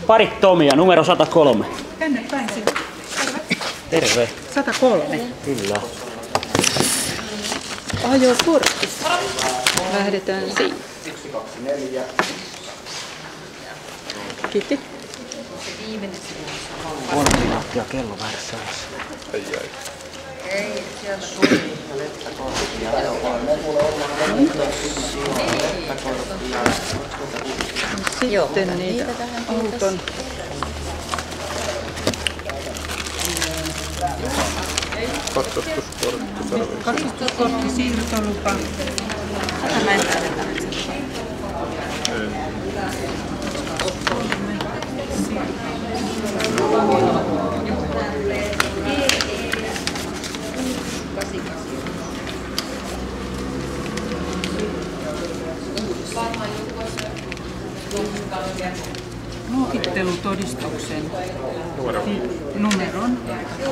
Parit Tomia, numero 103. Tänne päin sinne. Terve. 103. Kyllä. Ajokortti. Lähdetään siitä. 1, 2, 4. Kiitti. 3 minuuttia kello väärässä. Ei, sieltä tuli leppäkorttia. Sitten niitä auton. Katsastuskortti, siirtolupa. Tätä mä en tarvita. Luokittelutodistuksen numeron.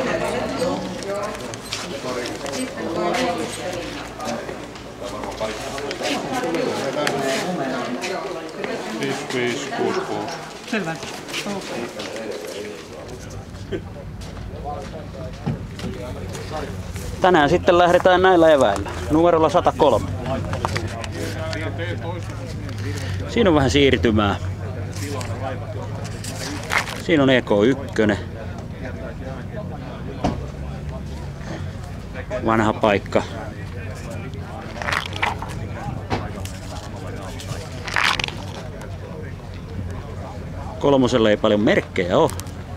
Selvä. Okay. Tänään sitten lähdetään näillä eväillä. Numerolla 103. Siinä on vähän siirtymää. Siinä on Eko 1. Vanha paikka. Kolmosella ei paljon merkkejä ole.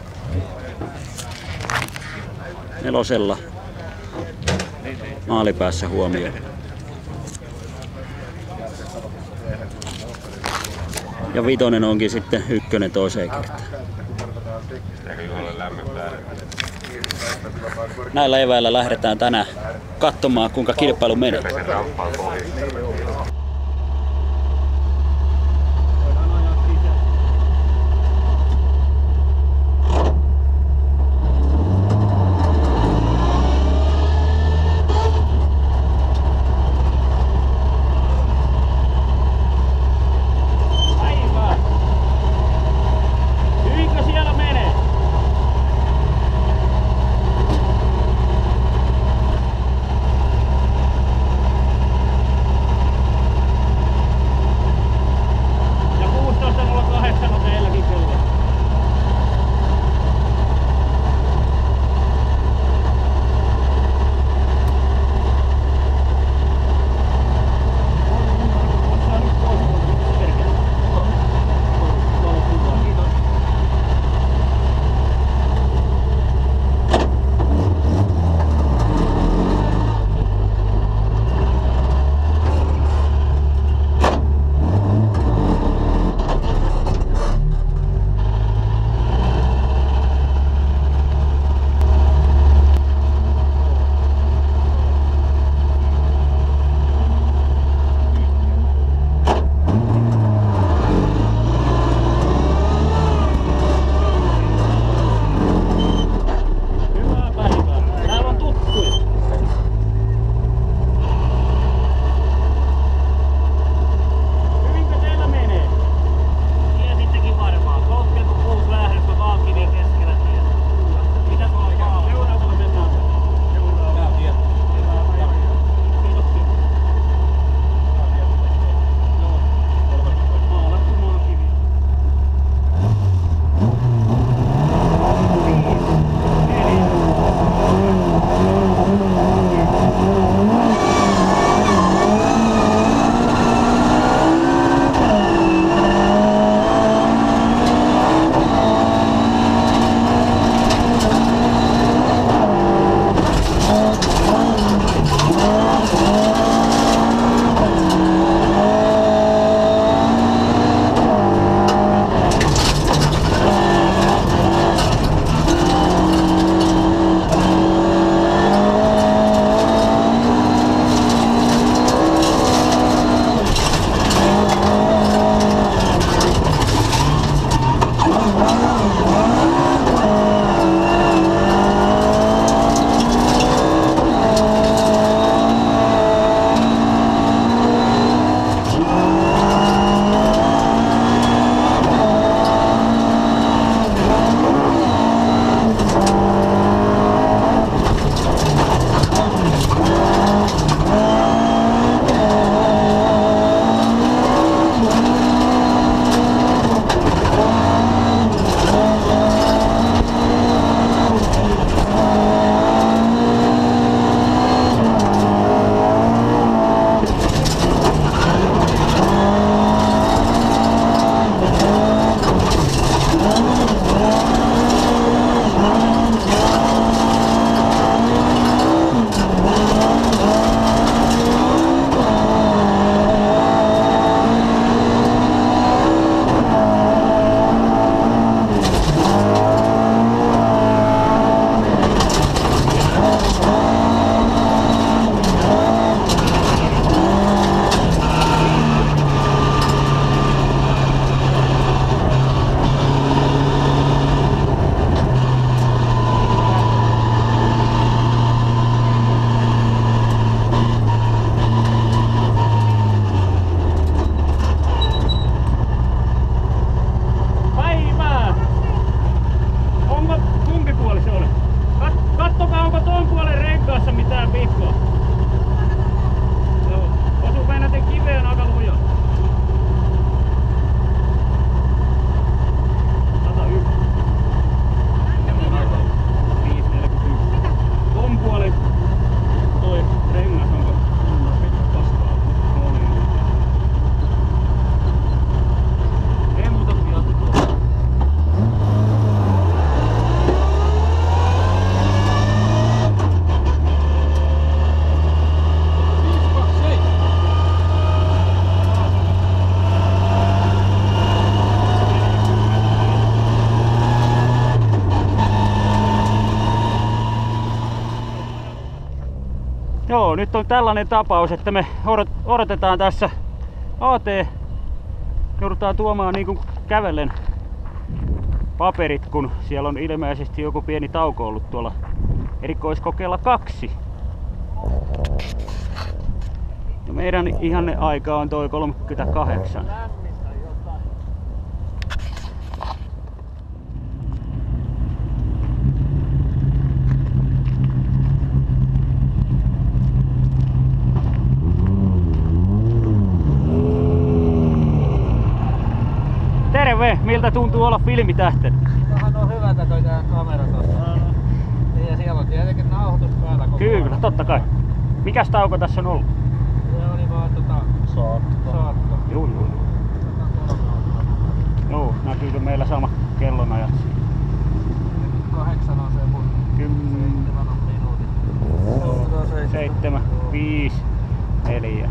Nelosella maalipäässä huomioon. Ja vitonen onkin sitten 1 toiseen kertaan. Näillä eväillä lähdetään tänään katsomaan, kuinka kilpailu menee. Joo, nyt on tällainen tapaus, että me odotetaan tässä AT. Joudutaan tuomaan niin kuin kävellen paperit, kun siellä on ilmeisesti joku pieni tauko ollut tuolla erikoiskokeella 2. Ja meidän ihanne aika on toi 38. Terve! Miltä tuntuu olla filmitähten? Tämähän on hyvä tää kamera tossa. Ja siellä on tietenkin nauhoitus päällä koko ajan. Kyllä, totta kai. Mikäs tauko tässä on ollut? Se oli vaan saatto. Joo. Joo, näkyykö meillä sama kellonajat? 8 on se mun. 7 on minuutit. 7, 5, 4.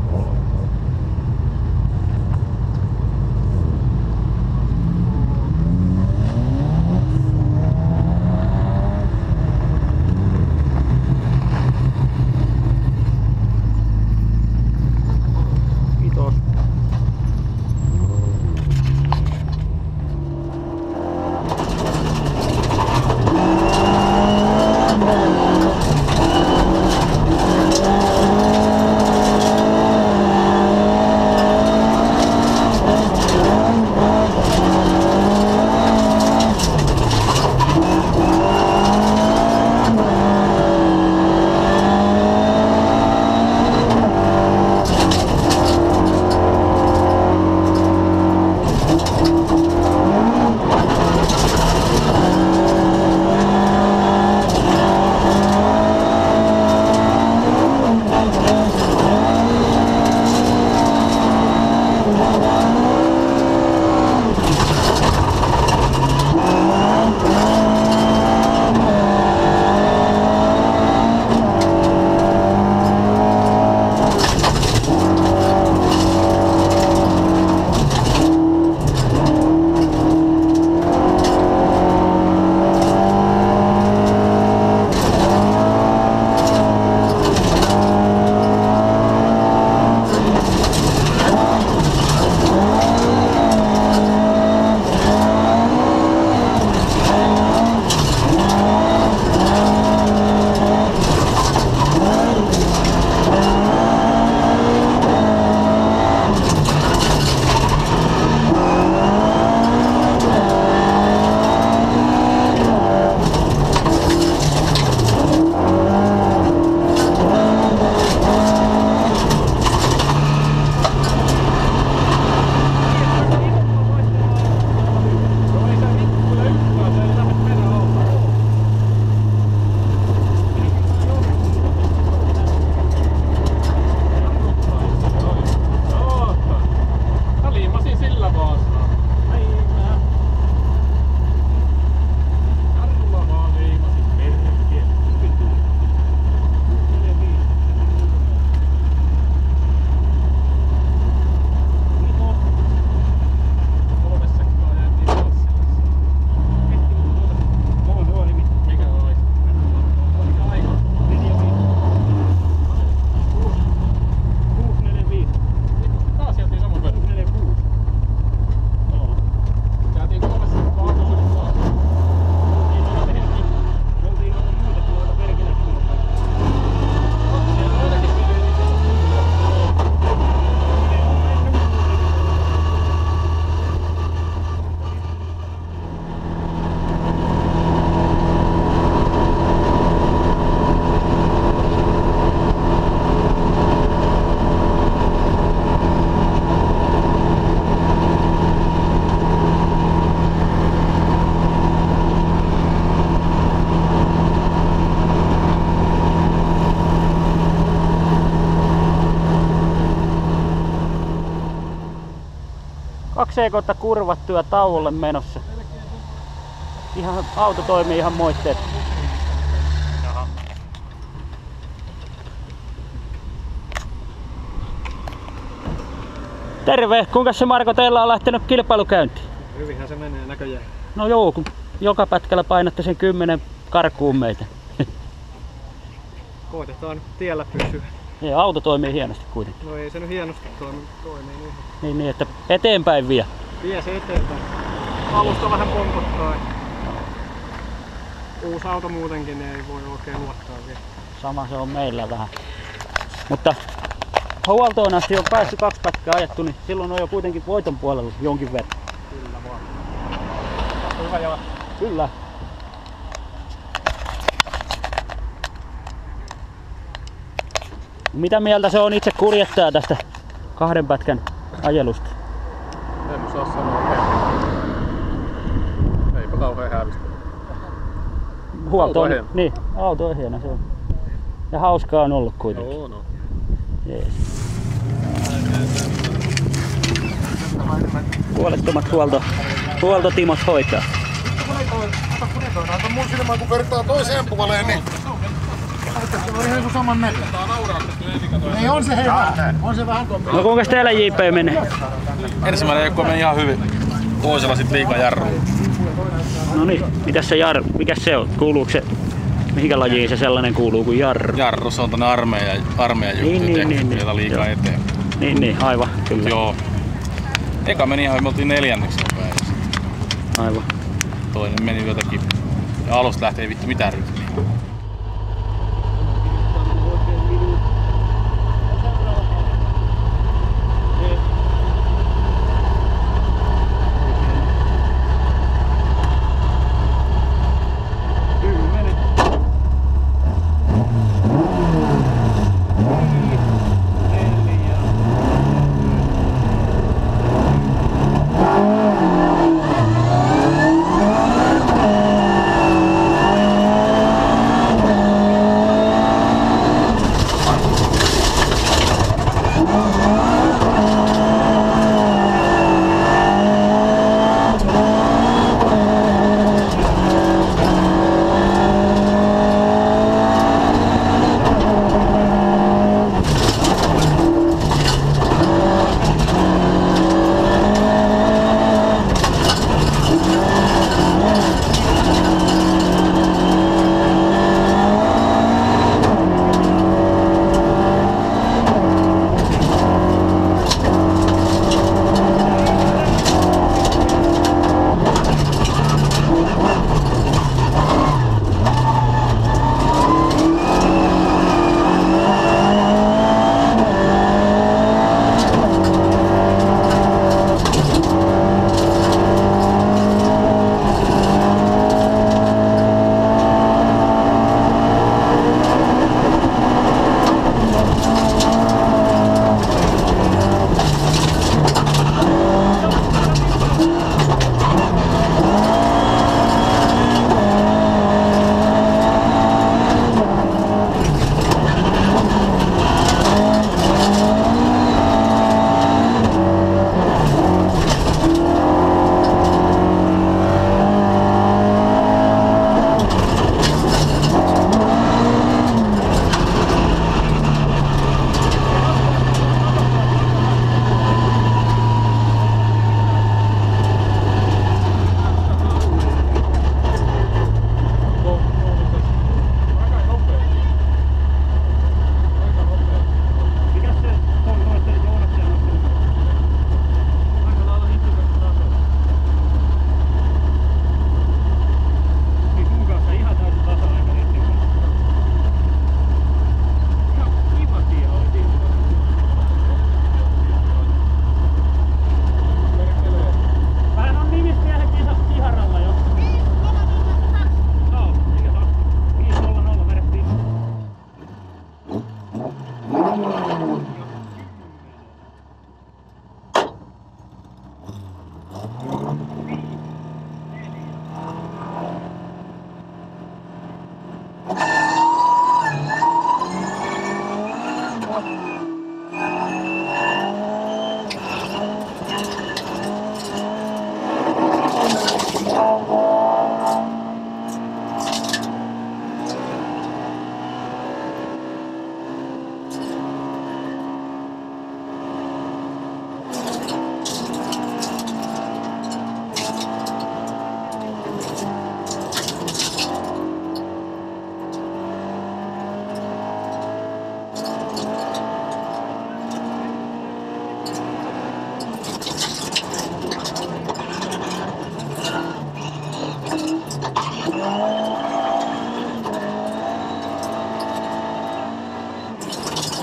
Kaksi ekotta kurvattu ja tauolle menossa. Ihan, auto toimii ihan moitteet. Terve! Kuinka se Marko teillä on lähtenyt kilpailukäyntiin? Hyvinhän se menee näköjään. No joo, kun joka pätkällä painatte sen 10 karkuun meitä. Koitetaan tiellä pysyä. Ja auto toimii hienosti kuitenkin. No ei se nyt hienosti toimii niin. Niin, että eteenpäin vie. Vie se eteenpäin. Alusta vähän pompottaa. Uusi auto muutenkin ei voi oikein luottaa vielä. Sama se on meillä vähän. Mutta huoltoon asti on päässyt 2 pätkää ajettu, niin silloin on jo kuitenkin voiton puolella jonkin verran. Kyllä vaan. Hyvä jala. Kyllä. Mitä mieltä se on itse kuljettaja tästä 2 pätkän ajelusta? En osaa sanoa. Eipä kauhean hävistä. Huolto on, niin, auto ehjänä se on. Ja hauskaa on ollut kuitenkin. Joo, no. Jees. Huolettomat huoltotimot hoitaa. Anna mun silmään kun vertaa toiseen puoleen, niin se on ihan sun saman näkö. Ei, on se hyvä. On se vähän komea. No kuinka teillä JP menee? Ensimmäinen joku meni ihan hyvin. Toisella sit liikaa jarruun. No niin, mitäs se mikä se on? Kuuluuko se, mihinkä lajiin se sellainen kuuluu kuin jarru? Jarru, se on tänne armeijan juttu, niin. liikaa eteen. Niin, aivan, kyllä. Joo. Eka meni ihan, me oltiin 4. päivässä. Aivan. Toinen meni jotenkin. Ja alusta lähtee ei vittu mitään ryhmiä.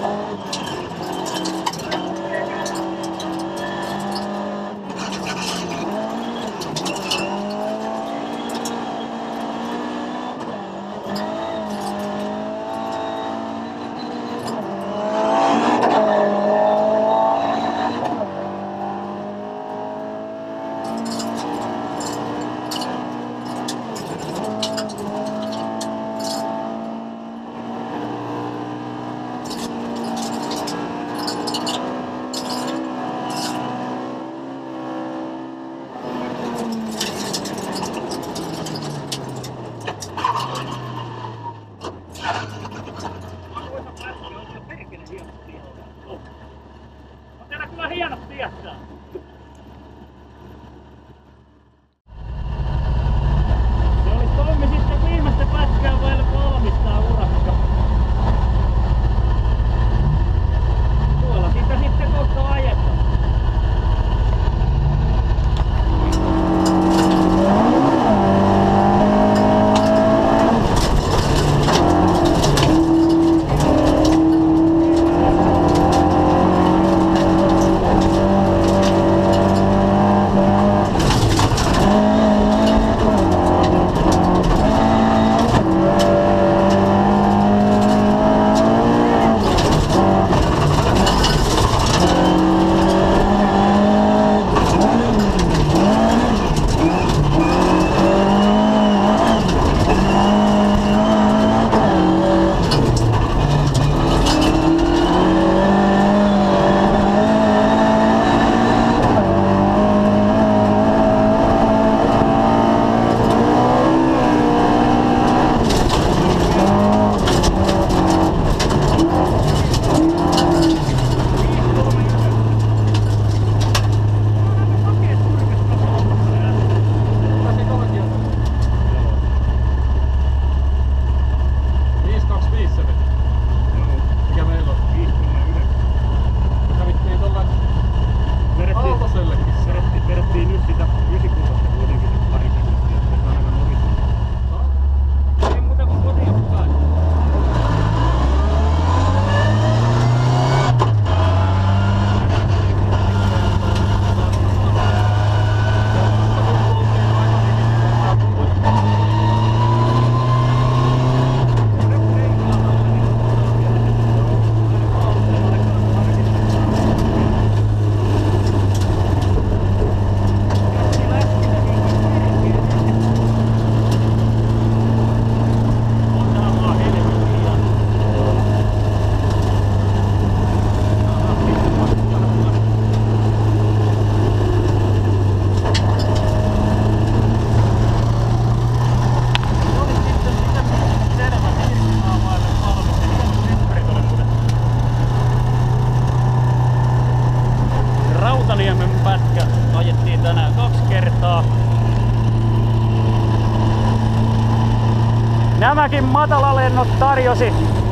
Nämäkin matalalennot tarjosi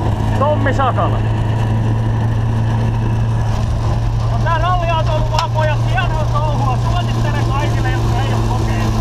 Tommi Sakala. Tää ralliauto on ollut vaan pojat hienoa touhua. Suosittelen kaikille, jotka ei ole kokeillut.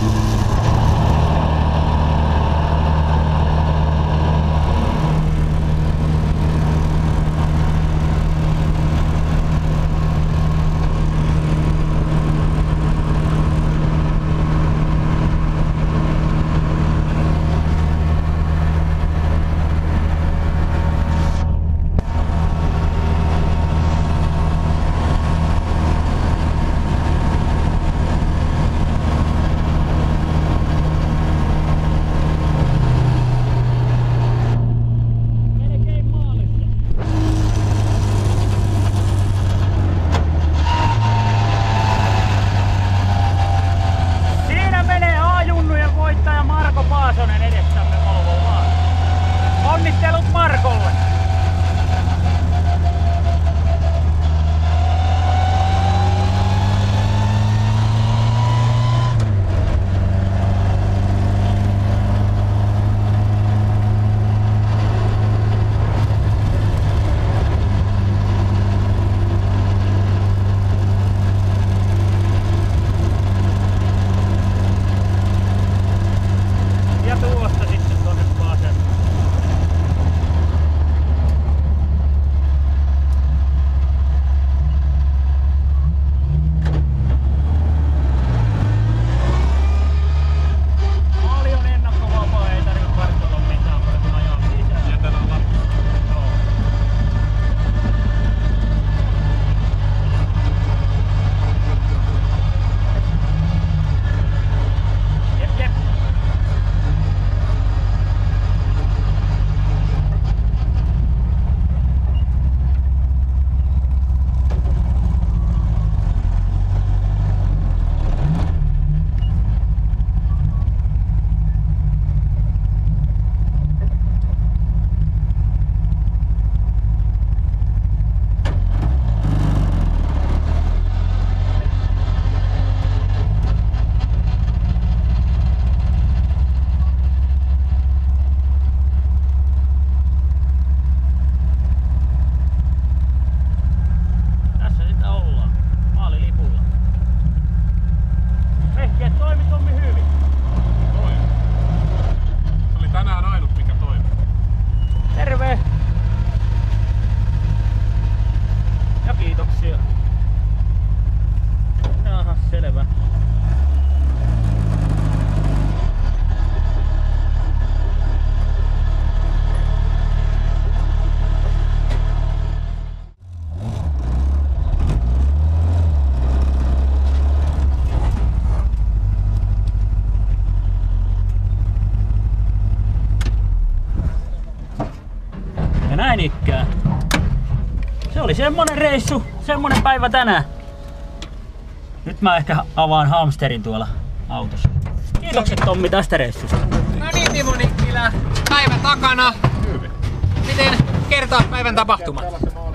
Näin ikään. Se oli semmonen reissu, semmonen päivä tänään. Nyt mä ehkä avaan hamsterin tuolla autossa. Kiitokset Tommi tästä reissusta. No niin Timo Nikkilä, päivä takana. Miten kertaa päivän tapahtumat?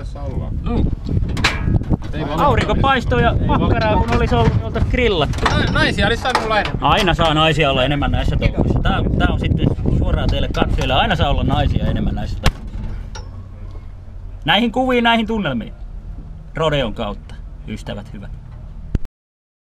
Aurinko paistoi ja makkaraa kun olisi ollut, niin oltais grillattu. Naisia olisi saanut olla enemmän. Aina saa naisia olla enemmän näissä touhuissa. Tää on sitten suoraan teille katsojille. Aina saa olla naisia enemmän näissä touhuissa. Näihin kuviin, näihin tunnelmiin. Rodeon kautta, ystävät hyvät.